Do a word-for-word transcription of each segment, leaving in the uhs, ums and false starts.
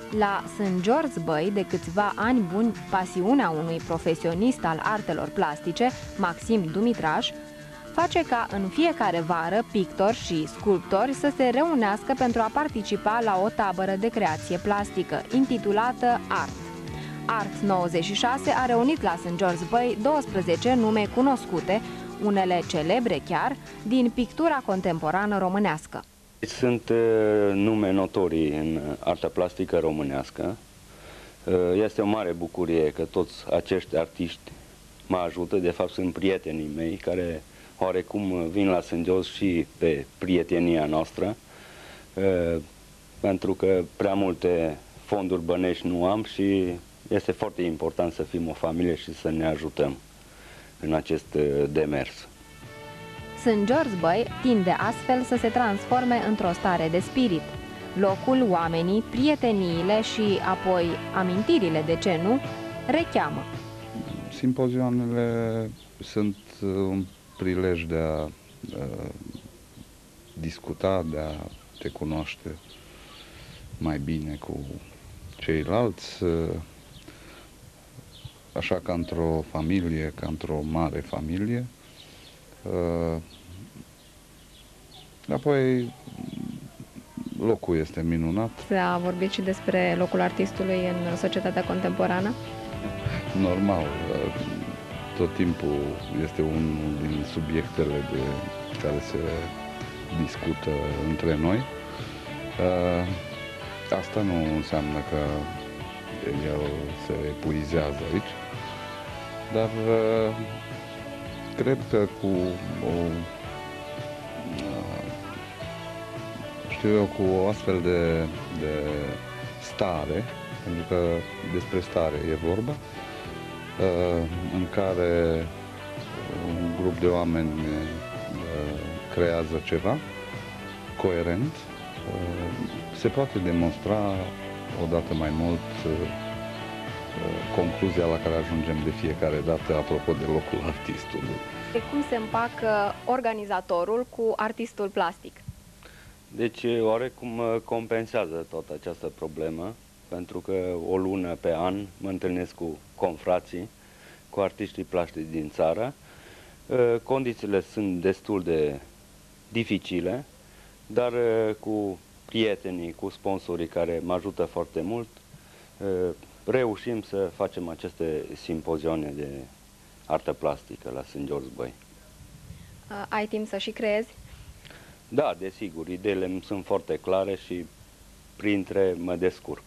La Saint George Băi, de câțiva ani buni, pasiunea unui profesionist al artelor plastice, Maxim Dumitraș, face ca în fiecare vară pictori și sculptori să se reunească pentru a participa la o tabără de creație plastică, intitulată Art. Art nouăzeci și șase a reunit la Saint George Băi douăsprezece nume cunoscute, unele celebre chiar, din pictura contemporană românească. Sunt nume notorii în arta plastică românească. Este o mare bucurie că toți acești artiști mă ajută, de fapt sunt prietenii mei care oarecum vin la Saint George și pe prietenia noastră, pentru că prea multe fonduri bănești nu am și este foarte important să fim o familie și să ne ajutăm în acest demers. Saint George Băi tinde astfel să se transforme într-o stare de spirit. Locul, oamenii, prieteniile și apoi amintirile, de ce nu, recheamă. Simpozioanele sunt un prilej de a, a discuta, de a te cunoaște mai bine cu ceilalți, așa ca într-o familie, ca într-o mare familie. Apoi, locul este minunat. S-a vorbit și despre locul artistului în societatea contemporană? Normal. Tot timpul este unul din subiectele de care se discută între noi. Asta nu înseamnă că el se epuizează aici, dar cred că cu o, știu eu, cu o astfel de, de stare, pentru că despre stare e vorba, în care un grup de oameni creează ceva coerent, se poate demonstra odată mai mult concluzia la care ajungem de fiecare dată apropo de locul artistului. Cum se împacă organizatorul cu artistul plastic? Deci, oarecum compensează toată această problemă, pentru că o lună pe an mă întâlnesc cu confrații, cu artiștii plastici din țară. Condițiile sunt destul de dificile, dar cu prietenii, cu sponsorii care mă ajută foarte mult, reușim să facem aceste simpozioane de artă plastică la Saint George Băi. Ai timp să și creezi? Da, desigur, ideile îmi sunt foarte clare și printre mă descurc.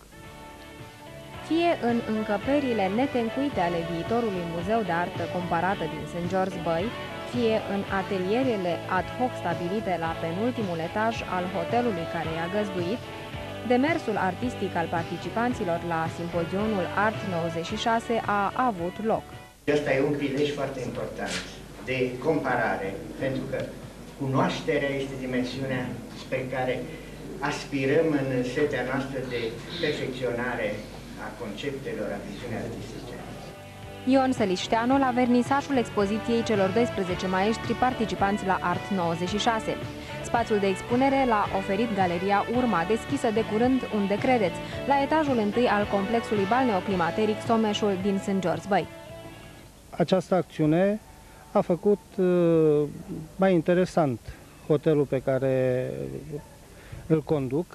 Fie în încăperile netencuite ale viitorului Muzeu de Artă Comparată din Saint George Băi, fie în atelierele ad hoc stabilite la penultimul etaj al hotelului care i-a găzduit, demersul artistic al participanților la simpozionul Art nouăzeci și șase a avut loc. Asta e un prilej foarte important de comparare, pentru că cunoașterea este dimensiunea spre care aspirăm în setea noastră de perfecționare a conceptelor, a viziunii artistice. Ion Sălișteanu la vernisajul expoziției celor doisprezece maestri participanți la Art nouăzeci și șase. Spațiul de expunere l-a oferit Galeria Urma, deschisă de curând, unde credeți, la etajul întâi al complexului balneoclimateric Someșul din Saint George Băi. Această acțiune a făcut uh, mai interesant hotelul pe care îl conduc,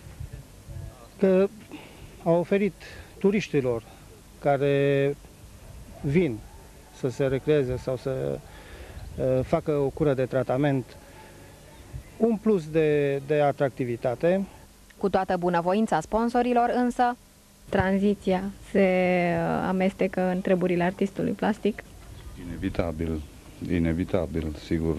că a oferit turiștilor care vin să se recreeze sau să uh, facă o cură de tratament un plus de, de atractivitate. Cu toată bunăvoința sponsorilor însă, tranziția se amestecă în treburile artistului plastic. Inevitabil, inevitabil, sigur.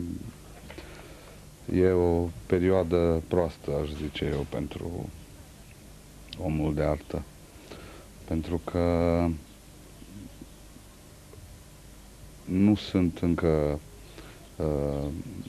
E o perioadă proastă, aș zice eu, pentru omul de artă. Pentru că nu sunt încă, uh,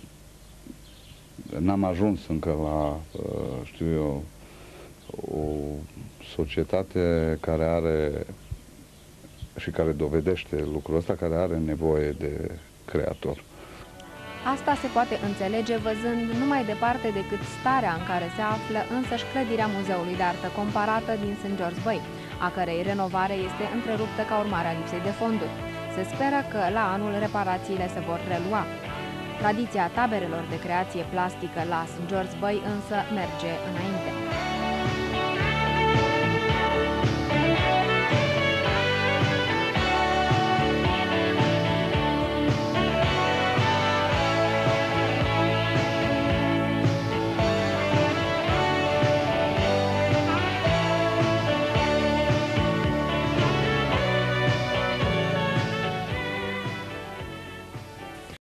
n-am ajuns încă la, uh, știu eu, o societate care are și care dovedește lucrul ăsta, care are nevoie de creator. Asta se poate înțelege văzând nu mai departe decât starea în care se află însăși clădirea Muzeului de Artă Comparată din Saint George Bay, a cărei renovare este întreruptă ca urmare a lipsei de fonduri. Se speră că la anul reparațiile se vor relua. Tradiția taberelor de creație plastică la Saint George Bay însă merge înainte.